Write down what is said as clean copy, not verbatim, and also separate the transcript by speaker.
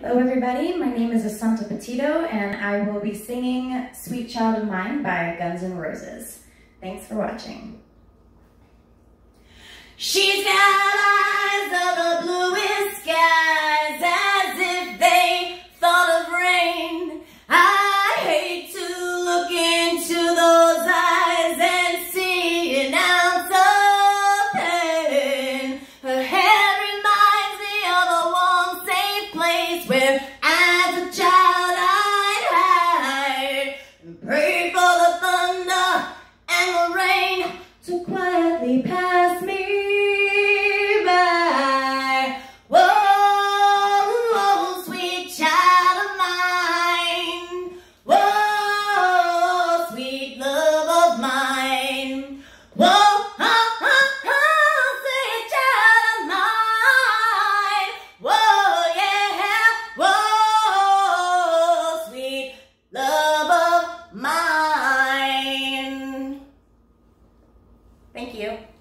Speaker 1: Hello everybody, my name is Asunta Petito and I will be singing Sweet Child of Mine by Guns N' Roses. Thanks for watching. She's got eyes of the bluest skies as if they thought of rain. I hate to look into those eyes and see an ounce of pain. Her hair reminds me of a warm, safe place where as a child I'd hide and pray for the thunder and the rain to quietly pass me by. Whoa, sweet child of mine. Whoa, sweet love of mine. Whoa, sweet child of mine. Whoa, yeah. Whoa, sweet love of mine. Thank you.